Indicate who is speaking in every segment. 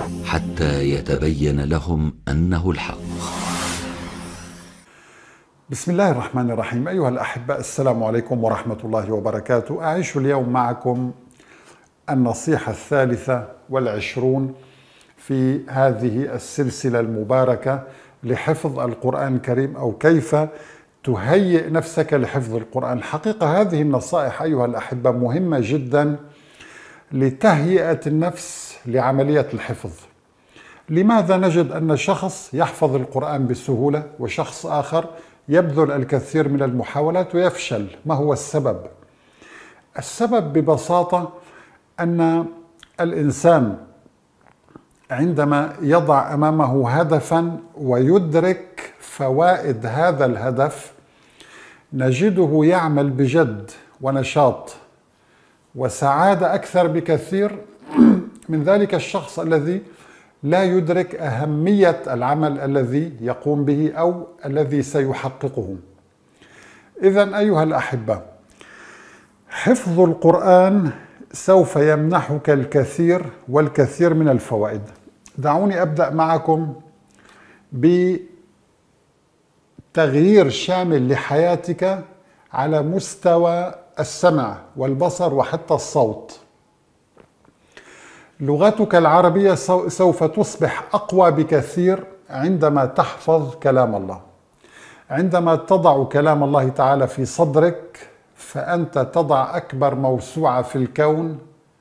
Speaker 1: حتى يتبين لهم أنه الحق.
Speaker 2: بسم الله الرحمن الرحيم. أيها الأحباء، السلام عليكم ورحمة الله وبركاته. أعيش اليوم معكم النصيحة 23 في هذه السلسلة المباركة لحفظ القرآن الكريم، أو كيف تهيئ نفسك لحفظ القرآن. الحقيقة هذه النصائح أيها الأحبة مهمة جدا لتهيئة النفس لعملية الحفظ. لماذا نجد أن شخص يحفظ القرآن بسهولة وشخص آخر يبذل الكثير من المحاولات ويفشل؟ ما هو السبب؟ السبب ببساطة أن الإنسان عندما يضع أمامه هدفا ويدرك فوائد هذا الهدف نجده يعمل بجد ونشاط وسعادة أكثر بكثير من ذلك الشخص الذي لا يدرك أهمية العمل الذي يقوم به أو الذي سيحققه. إذن أيها الأحبة، حفظ القرآن سوف يمنحك الكثير والكثير من الفوائد. دعوني أبدأ معكم بتغيير شامل لحياتك على مستوى السمع والبصر وحتى الصوت. لغتك العربية سوف تصبح أقوى بكثير عندما تحفظ كلام الله. عندما تضع كلام الله تعالى في صدرك فأنت تضع أكبر موسوعة في الكون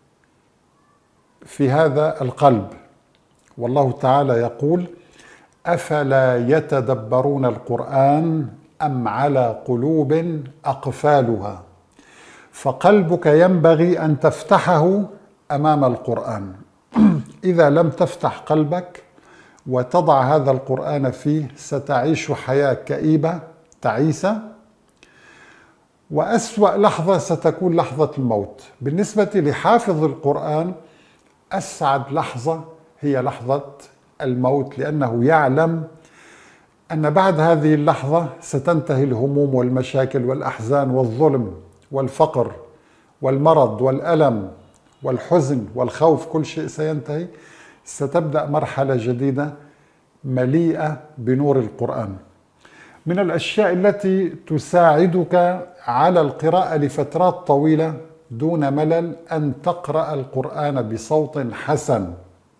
Speaker 2: في هذا القلب. والله تعالى يقول: أفلا يتدبرون القرآن أم على قلوب أقفالها. فقلبك ينبغي أن تفتحه أمام القرآن. إذا لم تفتح قلبك وتضع هذا القرآن فيه ستعيش حياة كئيبة تعيسة، وأسوأ لحظة ستكون لحظة الموت. بالنسبة لحافظ القرآن أسعد لحظة هي لحظة الموت، لأنه يعلم أن بعد هذه اللحظة ستنتهي الهموم والمشاكل والأحزان والظلم والفقر والمرض والألم والحزن والخوف، كل شيء سينتهي. ستبدأ مرحلة جديدة مليئة بنور القرآن. من الأشياء التي تساعدك على القراءة لفترات طويلة دون ملل أن تقرأ القرآن بصوت حسن.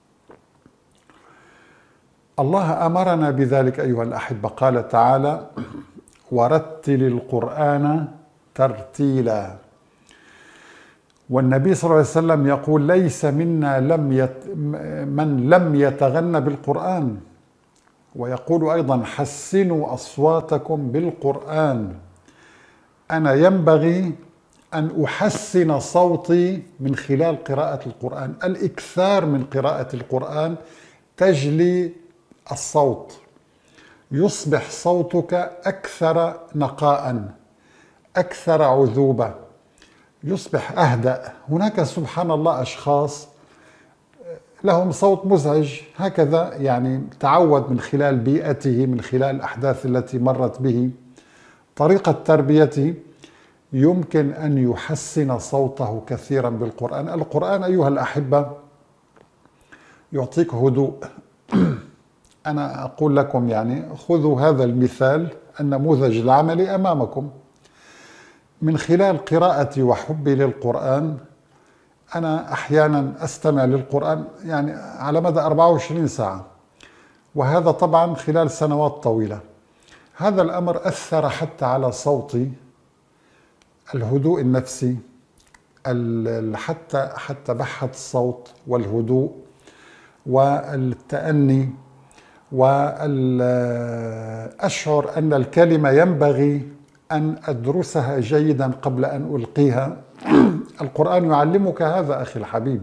Speaker 2: الله أمرنا بذلك أيها الأحبة، قال تعالى: ورتل القرآن ترتيلا. والنبي صلى الله عليه وسلم يقول: ليس منا من لم يتغنى بالقرآن. ويقول أيضا: حسنوا أصواتكم بالقرآن. أنا ينبغي أن أحسن صوتي من خلال قراءة القرآن. الإكثار من قراءة القرآن تجلي الصوت، يصبح صوتك أكثر نقاء، أكثر عذوبة، يصبح أهدأ. هناك سبحان الله أشخاص لهم صوت مزعج هكذا، يعني تعود من خلال بيئته، من خلال الأحداث التي مرت به، طريقة تربيته، يمكن أن يحسن صوته كثيرا بالقرآن. القرآن أيها الأحبة يعطيك هدوء. أنا أقول لكم يعني خذوا هذا المثال، النموذج العملي أمامكم. من خلال قراءتي وحبي للقرآن أنا أحيانا أستمع للقرآن يعني على مدى 24 ساعة، وهذا طبعا خلال سنوات طويلة. هذا الأمر أثر حتى على صوتي، الهدوء النفسي، حتى بحة الصوت والهدوء والتأني، وأشعر أن الكلمة ينبغي أن أدرسها جيدا قبل أن ألقيها. القرآن يعلمك هذا أخي الحبيب.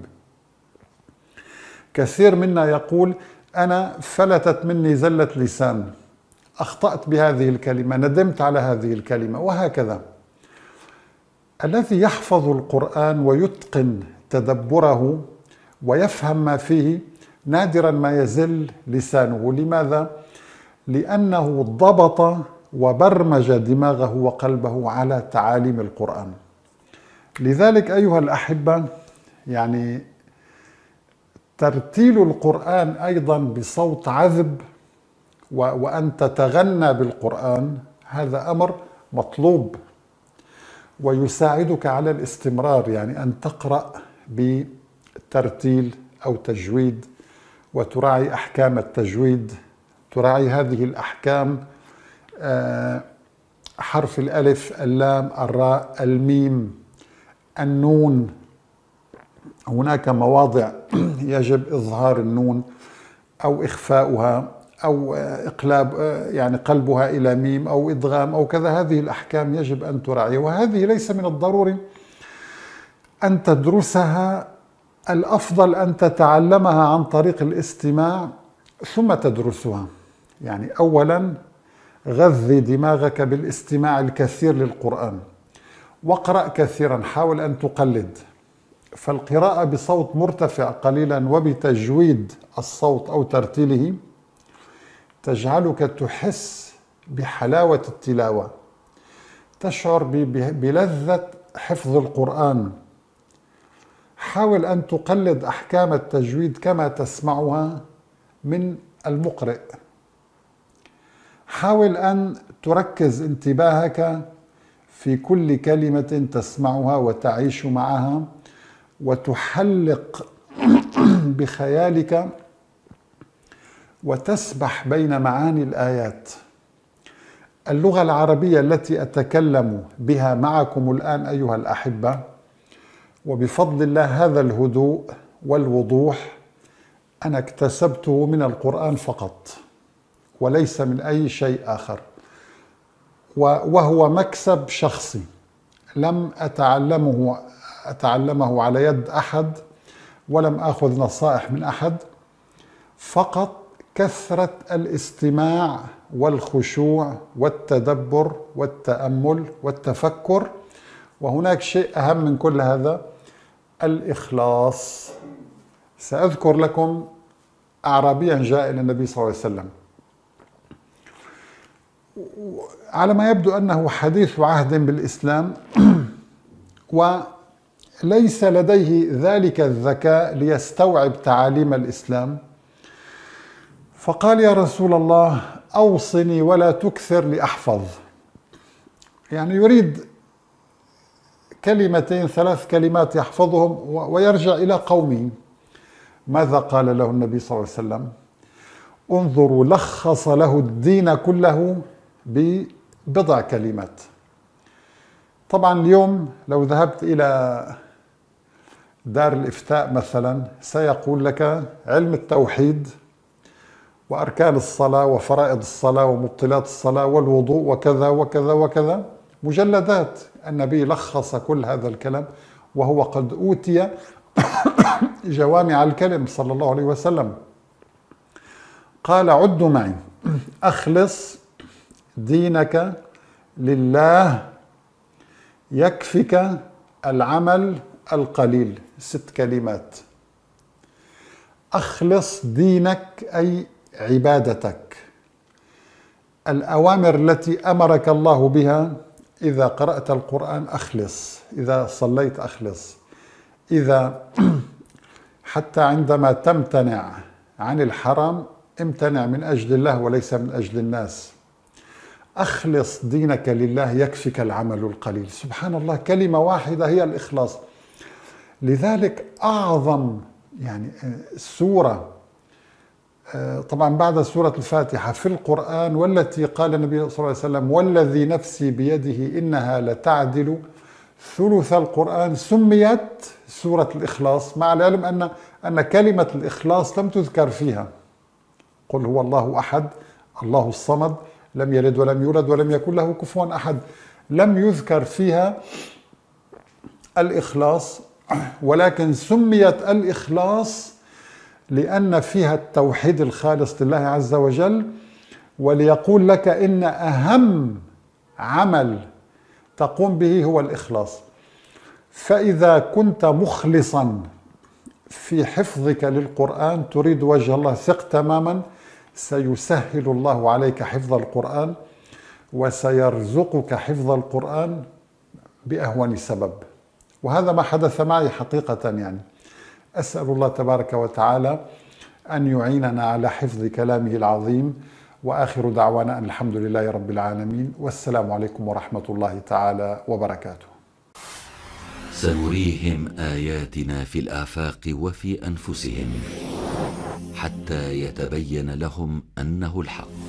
Speaker 2: كثير منا يقول: أنا فلتت مني زلة لسان، أخطأت بهذه الكلمة، ندمت على هذه الكلمة، وهكذا. الذي يحفظ القرآن ويتقن تدبره ويفهم ما فيه نادرا ما يزل لسانه. لماذا؟ لأنه ضبط وبرمج دماغه وقلبه على تعاليم القرآن. لذلك أيها الأحبة، يعني ترتيل القرآن أيضا بصوت عذب وأن تتغنى بالقرآن، هذا أمر مطلوب ويساعدك على الاستمرار، يعني أن تقرأ بترتيل أو تجويد وتراعي أحكام التجويد، تراعي هذه الأحكام، حرف الألف، اللام، الراء، الميم، النون. هناك مواضع يجب إظهار النون أو إخفاؤها أو إقلاب، يعني قلبها إلى ميم أو إدغام أو كذا. هذه الأحكام يجب أن تراعي، وهذه ليس من الضروري أن تدرسها، الأفضل أن تتعلمها عن طريق الاستماع ثم تدرسها. يعني أولا غذي دماغك بالاستماع الكثير للقرآن، واقرأ كثيرا، حاول أن تقلد. فالقراءة بصوت مرتفع قليلا وبتجويد الصوت أو ترتيله تجعلك تحس بحلاوة التلاوة، تشعر بلذة حفظ القرآن. حاول أن تقلد أحكام التجويد كما تسمعها من المقرئ. حاول أن تركز انتباهك في كل كلمة تسمعها وتعيش معها، وتحلق بخيالك وتسبح بين معاني الآيات. اللغة العربية التي أتكلم بها معكم الآن أيها الأحبة، وبفضل الله هذا الهدوء والوضوح أنا اكتسبته من القرآن فقط وليس من أي شيء آخر، وهو مكسب شخصي، لم أتعلمه على يد أحد، ولم أخذ نصائح من أحد، فقط كثرة الاستماع والخشوع والتدبر والتأمل والتفكر. وهناك شيء أهم من كل هذا، الإخلاص. سأذكر لكم أعرابيا جاء إلى النبي صلى الله عليه وسلم، على ما يبدو أنه حديث عهد بالإسلام وليس لديه ذلك الذكاء ليستوعب تعاليم الإسلام، فقال: يا رسول الله أوصني ولا تكثر لأحفظ. يعني يريد كلمتين 3 كلمات يحفظهم ويرجع إلى قومه. ماذا قال له النبي صلى الله عليه وسلم؟ انظروا، لخص له الدين كله ببضع كلمات. طبعا اليوم لو ذهبت إلى دار الإفتاء مثلا سيقول لك علم التوحيد وأركان الصلاة وفرائض الصلاة ومبطلات الصلاة والوضوء وكذا وكذا وكذا، مجلدات. النبي لخص كل هذا الكلام وهو قد أوتي جوامع الكلم صلى الله عليه وسلم. قال: عدوا معي: أخلص دينك لله يكفك العمل القليل. 6 كلمات. أخلص دينك أي عبادتك، الأوامر التي أمرك الله بها. إذا قرأت القرآن أخلص، إذا صليت أخلص، إذا حتى عندما تمتنع عن الحرام امتنع من أجل الله وليس من أجل الناس. أخلص دينك لله يكفك العمل القليل. سبحان الله، كلمة واحدة هي الإخلاص. لذلك أعظم يعني سورة طبعا بعد سورة الفاتحة في القرآن، والتي قال النبي صلى الله عليه وسلم: والذي نفسي بيده إنها لتعدل ثلث القرآن، سميت سورة الإخلاص، مع العلم أن كلمة الإخلاص لم تذكر فيها. قل هو الله أحد الله الصمد لم يلد ولم يولد ولم يكن له كفوا أحد، لم يذكر فيها الإخلاص، ولكن سميت الإخلاص لأن فيها التوحيد الخالص لله عز وجل، وليقول لك إن أهم عمل تقوم به هو الإخلاص. فإذا كنت مخلصا في حفظك للقرآن تريد وجه الله، ثق تماما سيسهل الله عليك حفظ القرآن وسيرزقك حفظ القرآن بأهون سبب. وهذا ما حدث معي حقيقة. يعني أسأل الله تبارك وتعالى أن يعيننا على حفظ كلامه العظيم، وآخر دعوانا أن الحمد لله رب العالمين، والسلام عليكم ورحمة الله تعالى وبركاته.
Speaker 1: سنريهم آياتنا في الآفاق وفي أنفسهم حتى يتبين لهم أنه الحق.